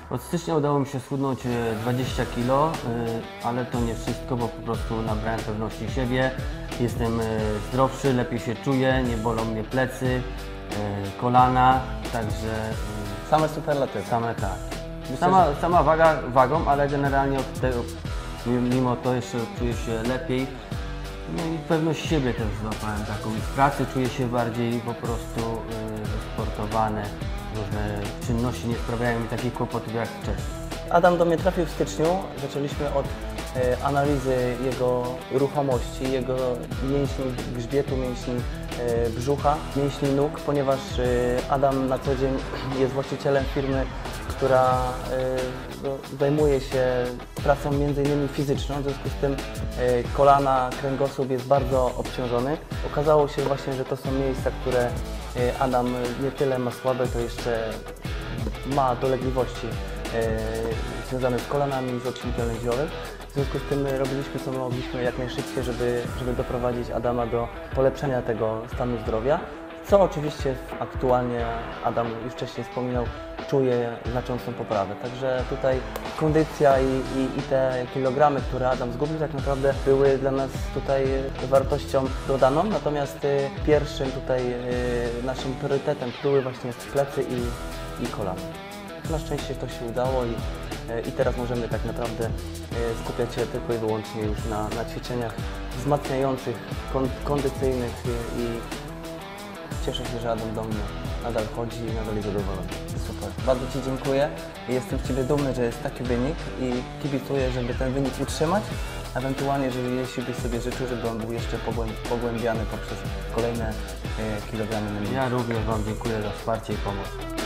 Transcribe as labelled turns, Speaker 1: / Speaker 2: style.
Speaker 1: Od stycznia udało mi się schudnąć 20 kg, ale to nie wszystko, bo po prostu nabrałem pewności siebie. Jestem zdrowszy, lepiej się czuję, nie bolą mnie plecy, kolana, także
Speaker 2: Same superlatywy.
Speaker 1: same tak.
Speaker 2: Myślę,
Speaker 1: Sama waga wagą, ale generalnie od tego, mimo to jeszcze czuję się lepiej. No i pewność siebie też złapałem taką. I w pracy czuję się bardziej po prostu wysportowany. Różne czynności nie sprawiają mi takich kłopotów jak wcześniej.
Speaker 2: Adam do mnie trafił w styczniu. Zaczęliśmy od analizy jego ruchomości, jego mięśni grzbietu, mięśni brzucha, mięśni nóg, ponieważ Adam na co dzień jest właścicielem firmy, która zajmuje się pracą m.in. fizyczną, w związku z tym kolana, kręgosłup jest bardzo obciążony. Okazało się właśnie, że to są miejsca, które Adam nie tyle ma słabe, to jeszcze ma dolegliwości związane z kolanami, z odcinkiem lędźwiowym. W związku z tym robiliśmy co mogliśmy jak najszybciej, żeby doprowadzić Adama do polepszenia tego stanu zdrowia, co oczywiście aktualnie Adam już wcześniej wspominał, czuje znaczącą poprawę. Także tutaj kondycja i te kilogramy, które Adam zgubił, tak naprawdę były dla nas tutaj wartością dodaną, natomiast pierwszym tutaj naszym priorytetem były właśnie plecy i kolana. Na szczęście to się udało i teraz możemy tak naprawdę skupiać się tylko i wyłącznie już na ćwiczeniach wzmacniających, kondycyjnych i cieszę się, że Adam do mnie nadal chodzi i nadal jest zadowolony. Super. Bardzo Ci dziękuję i jestem z Ciebie dumny, że jest taki wynik i kibicuję, żeby ten wynik utrzymać. Ewentualnie, jeśli byś sobie życzył, żeby on był jeszcze pogłębiany poprzez kolejne kilogramy na minutę.
Speaker 1: Ja również Wam dziękuję za wsparcie i pomoc.